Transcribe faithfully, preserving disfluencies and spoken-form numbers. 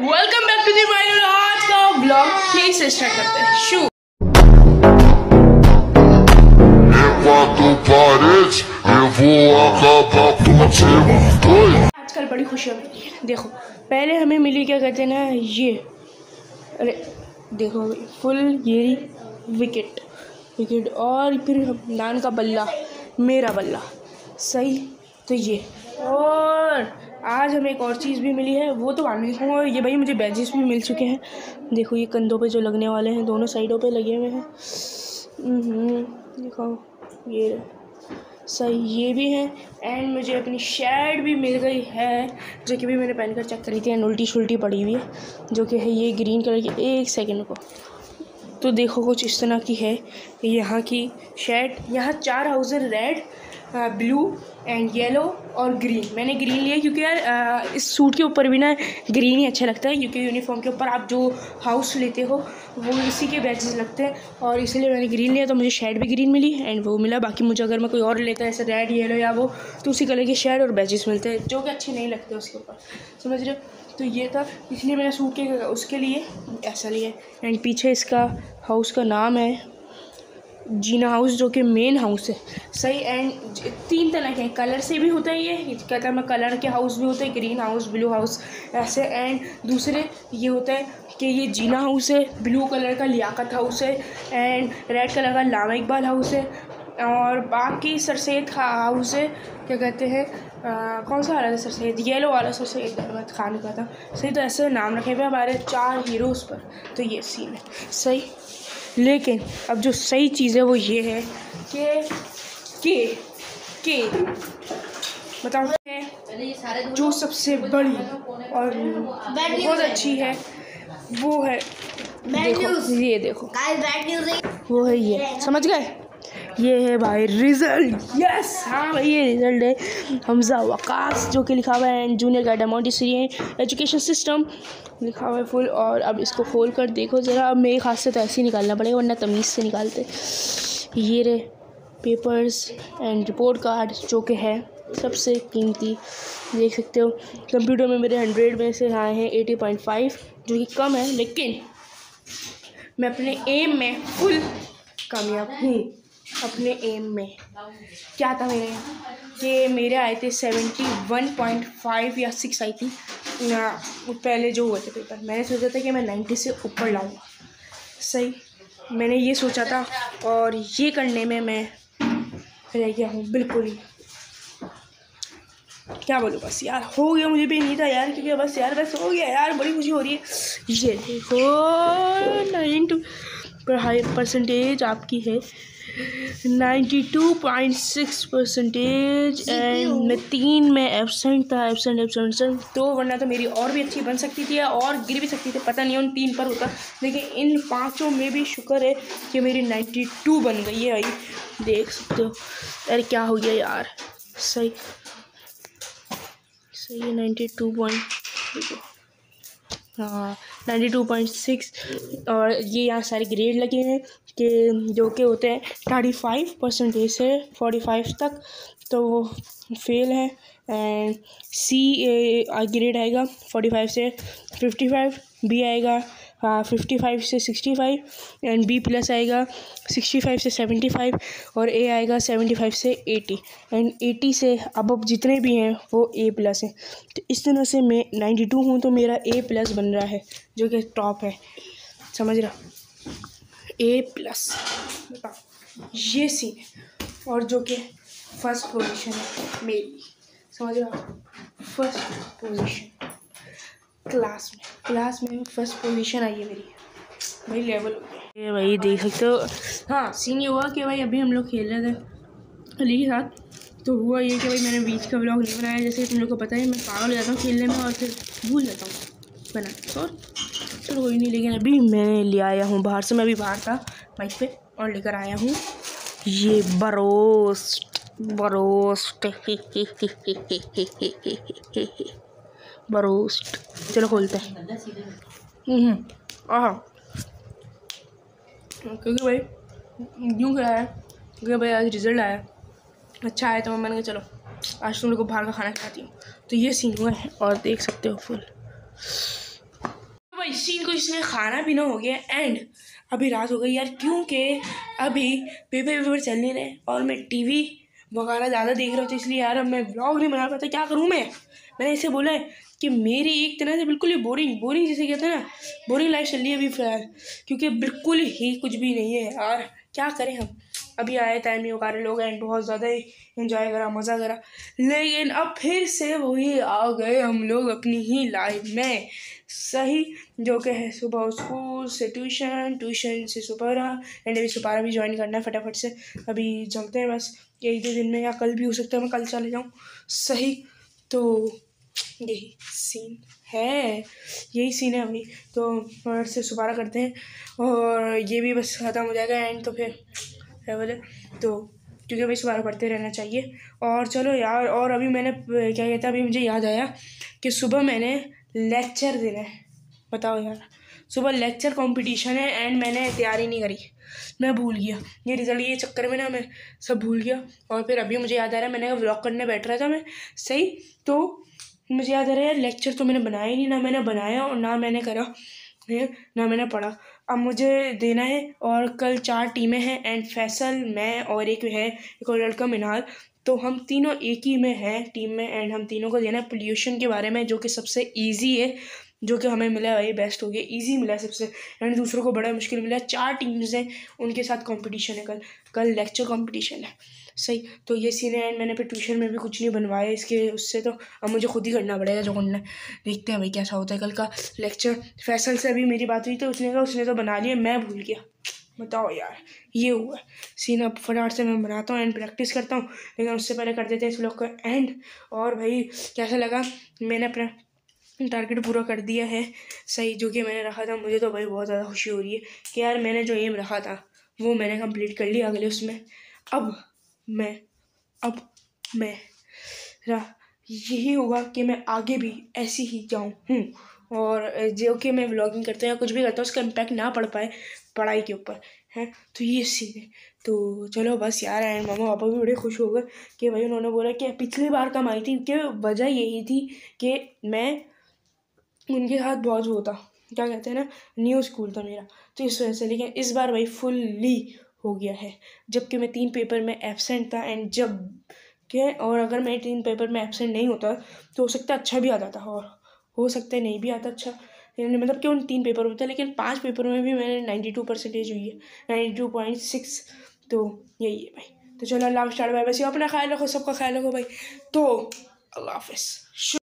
Welcome back to the my आज का blog फिर से स्टार्ट करते हैं। शू आजकल बड़ी खुशियाँ मिली है। देखो पहले हमें मिली क्या कहते हैं ना, ये अरे देखो फुल ये विकेट विकेट और फिर नान का बल्ला, मेरा बल्ला सही। तो ये और आज हमें एक और चीज़ भी मिली है, वो तो बाद में दिखाऊंगा। और ये भाई मुझे बैजेस भी मिल चुके हैं। देखो ये कंधों पे जो लगने वाले हैं, दोनों साइडों पे लगे हुए हैं। देखो ये सही, ये भी हैं। एंड मुझे अपनी शर्ट भी मिल गई है, जो कि भी मैंने पहन कर चेक करी थी एंड उल्टी शुल्टी पड़ी हुई है, जो कि है ये ग्रीन कलर की। एक सेकेंड को तो देखो कुछ इस तरह की है यहाँ की शर्ट। यहाँ चार houses red, blue and yellow और ग्रीन। मैंने ग्रीन लिया क्योंकि यार इस सूट के ऊपर भी ना ग्रीन ही अच्छा लगता है, क्योंकि यूनिफॉर्म के ऊपर आप जो हाउस लेते हो वो इसी के बैचेस लगते हैं, और इसलिए मैंने ग्रीन लिया। तो मुझे शर्ट भी ग्रीन मिली एंड वो मिला। बाकी मुझे अगर मैं कोई और लेता है ऐसे रेड येलो या वो, तो उसी कलर के शर्ट और बैचेस मिलते हैं, जो कि अच्छे नहीं लगते उसके ऊपर, समझ रहे हो। तो ये था, इसलिए मैंने सूट के उसके लिए ऐसा लिया। एंड पीछे इसका हाउस का नाम है जीना हाउस, जो कि मेन हाउस है सही। एंड तीन तरह के कलर से भी होता है, ये कहता है मैं कलर के हाउस भी होते हैं, ग्रीन हाउस, ब्लू हाउस ऐसे। एंड दूसरे ये होता है कि ये जीना हाउस है, ब्लू कलर का लियाकत हाउस है, एंड रेड कलर का लामा इकबाल हाउस है, और बाकी सरसैद हाउस है, क्या कहते हैं आ, कौन सा वाला था सरसैद, येलो वाला सरसैद अहमद खान का था सही। तो ऐसे नाम रखे हुए हमारे चार हीरोज़ पर। तो ये सीन है सही। लेकिन अब जो सही चीज़ है वो ये है कि के के बताऊँ है जो सबसे बड़ी और बहुत अच्छी है वो है, देखो ये देखो वो है, ये समझ गए, ये है भाई रिजल्ट। यस हाँ भाई ये रिजल्ट है हमजा वकास, जो कि लिखा हुआ है junior guide Montessori education system लिखा हुआ है फुल। और अब इसको खोल कर देखो ज़रा। अब मेरे खास से तो ऐसे ही निकालना पड़ेगा, वरना तमीज़ से निकालते। ये रे पेपर्स एंड रिपोर्ट कार्ड, जो कि है सबसे कीमती, देख सकते हो। कंप्यूटर में मेरे हंड्रेड में से आए हैं एटी पॉइंट फाइव, जो कि कम है, लेकिन मैं अपने एम में फुल कामयाब हूँ। अपने एम में क्या था मेरे कि मेरे आए थे सेवेंटी वन पॉइंट फाइव या सिक्स आई थी ना पहले जो हुए थे पेपर। मैंने सोचा था कि मैं नाइन्टी से ऊपर लाऊंगा सही, मैंने ये सोचा था, और ये करने में मैं रह गया हूँ बिल्कुल ही। क्या बोलूँ, बस यार हो गया, मुझे भी नहीं था यार, क्योंकि बस यार बस हो गया यार, बड़ी खुशी हो रही है। ये देखो नाइन टू पर हाई परसेंटेज आपकी है ninety two point six percentage. And मैं तीन में एब्सेंट था, एब्सेंट एब्सेंट एब्सेंट तो वरना तो मेरी और भी अच्छी बन सकती थी और गिर भी सकती थी, पता नहीं उन तीन पर होता। लेकिन इन पांचों में भी शुक्र है कि मेरी नाइन्टी टू बन गई है भाई, देख सकते हो। अरे क्या हो गया यार, सही सही है नाइन्टी टू पॉइंट, देखो हाँ नाइन्टी टू पॉइंट सिक्स। और ये यहाँ सारे ग्रेड लगे हैं कि जो कि होते हैं थर्टी फाइव परसेंटेज से फोर्टी फाइव तक, तो वो फेल है। एंड सी ग्रेड आएगा फोर्टी फाइव से फिफ्टी फाइव, बी आएगा फिफ्टी फाइव से sixty five, and B plus आएगा सिक्सटी फाइव से सेवेंटी फाइव, और ए आएगा सेवेंटी फाइव से एटी, एंड एटी से अब अब जितने भी हैं वो ए प्लस हैं। तो इस तरह से मैं नाइन्टी टू हूँ, तो मेरा ए प्लस बन रहा है, जो कि टॉप है, समझ रहा, ए प्लस बताओ ये सीन है। और जो कि फर्स्ट पोजीशन है मेरी, समझ रहा, फर्स्ट पोजीशन क्लास में क्लास में फर्स्ट पोजीशन आई है मेरी भाई, लेवल हो गया ये भाई, देख सकते हो। हाँ सीन ये हुआ कि भाई अभी हम लोग खेल रहे थे अली के साथ, तो हुआ ये कि भाई मैंने बीच का व्लॉग नहीं बनाया, जैसे तुम लोग को पता है मैं पागल हो जाता हूँ खेलने में और फिर भूल जाता हूँ बना, तो चलो कोई नहीं। लेकिन अभी मैं ले आया हूँ बाहर से, मैं अभी बाहर था बाइक पे, और लेकर आया हूँ ये बरोस्ट बरोस्ट बरोस्ट। चलो खोलते हैं। आह क्योंकि भाई यूँ क्या है, क्योंकि भाई आज रिज़ल्ट आया अच्छा आया, तो मैंने कहा चलो आज तुम लोग को बाहर का खाना खिलाती हूँ। तो ये सीन हुआ है और देख सकते हो फुल भाई सीन को इसमें खाना पीना हो गया एंड अभी रात हो गई यार, क्योंकि अभी पेपर वेपर चल नहीं रहे और मैं टीवी वगैरह ज़्यादा देख रहा हूँ, तो इसलिए यार अब मैं व्लॉग नहीं बना पाता। क्या करूँ मैं मैंने इसे बोला है कि मेरी एक तरह से बिल्कुल ही बोरिंग बोरिंग जिसे कहते हैं ना, बोरिंग लाइफ चल रही है अभी फ़िलहाल, क्योंकि बिल्कुल ही कुछ भी नहीं है यार। क्या करें हम, अभी आए टाइम वगैरह लोग एंड बहुत ज़्यादा ही इन्जॉय करा, मज़ा करा, लेकिन अब फिर से वही आ गए हम लोग अपनी ही लाइफ में। सही, जो कि है सुबह स्कूल से ट्यूशन, ट्यूशन से सुपारा एंड अभी सुपारा भी ज्वाइन करना है फटाफट से। अभी चलते हैं बस, एक दो दिन में या कल भी हो सकता है मैं कल चले जाऊँ। सही, तो यही सीन है यही सीन है अभी। तो और से सुपारा करते हैं और ये भी बस ख़त्म हो जाएगा एंड तो फिर है बोले तो, क्योंकि भाई सुबह पढ़ते रहना चाहिए। और चलो यार, और अभी मैंने क्या कहता है, अभी मुझे याद आया कि सुबह मैंने लेक्चर देना है। बताओ यार, सुबह लेक्चर कंपटीशन है एंड मैंने तैयारी नहीं करी, मैं भूल गया ये रिजल्ट के चक्कर में ना, मैं सब भूल गया। और फिर अभी मुझे याद आ रहा है, मैंने व्लॉग करने बैठ रहा था मैं, सही, तो मुझे याद आ रहा है यार लेक्चर तो मैंने बनाया ही नहीं, ना मैंने बनाया और ना मैंने करा है, ना मैंने पढ़ा। अब मुझे देना है और कल चार टीमें हैं एंड फैसल, मैं और एक है एक और लड़का मिनाल, तो हम तीनों एक ही में हैं टीम में एंड हम तीनों को देना है पोल्यूशन के बारे में, जो कि सबसे इजी है, जो कि हमें मिला है वही बेस्ट हो गया, इजी मिला है सबसे एंड दूसरों को बड़ा मुश्किल मिला है। चार टीम्स हैं, उनके साथ कंपटीशन है, कल कल लेक्चर कंपटीशन है। सही, तो ये सीन है एंड मैंने फिर ट्यूशन में भी कुछ नहीं बनवाया इसके उससे, तो अब मुझे खुद ही करना पड़ेगा जो करना है। देखते हैं भाई कैसा होता है कल का लेक्चर। फैसल से अभी मेरी बात हुई तो उसने कहा उसने तो बना लिया, मैं भूल गया। बताओ यार, ये हुआ सीन। अब फटाफट से मैं बनाता हूँ एंड प्रैक्टिस करता हूँ, लेकिन उससे पहले कर देते हैं इस लोग का एंड। और भाई कैसा लगा, मैंने अपना टारगेट पूरा कर दिया है, सही, जो कि मैंने रखा था। मुझे तो भाई बहुत ज़्यादा खुशी हो रही है कि यार मैंने जो एम रखा था वो मैंने कंप्लीट कर लिया अगले उसमें। अब मैं अब मैं यही होगा कि मैं आगे भी ऐसे ही जाऊँ हूँ, और जो कि मैं व्लॉगिंग करता हूँ या कुछ भी करता हूँ उसका इम्पैक्ट ना पड़ पाए पढ़ाई के ऊपर है। तो ये सीन है। तो चलो बस यार, एंड मामा पापा भी बड़े खुश हो गए कि भाई उन्होंने बोला कि पिछली बार कम आई थी, कि वजह यही थी कि मैं उनके साथ बहुत वो था, क्या कहते हैं ना, न्यू स्कूल था मेरा, तो इस वजह से। लेकिन इस बार भाई फुल्ली हो गया है, जबकि मैं तीन पेपर में एब्सेंट था एंड जब के और अगर मैं तीन पेपर में एब्सेंट नहीं होता तो हो सकता है अच्छा भी आता था, और हो सकता है नहीं भी आता अच्छा, मतलब कि उन तीन पेपर में था। लेकिन पांच पेपर में भी मैंने नाइन्टी टू परसेंटेज हुई है, नाइन्टी टू पॉइंट सिक्स। तो यही है भाई। तो चलो अल्लाह स्टार्ट, बाय बाय, अपना ख्याल रखो, सबका ख्याल रखो भाई। तो अल्लाह हाफिज़।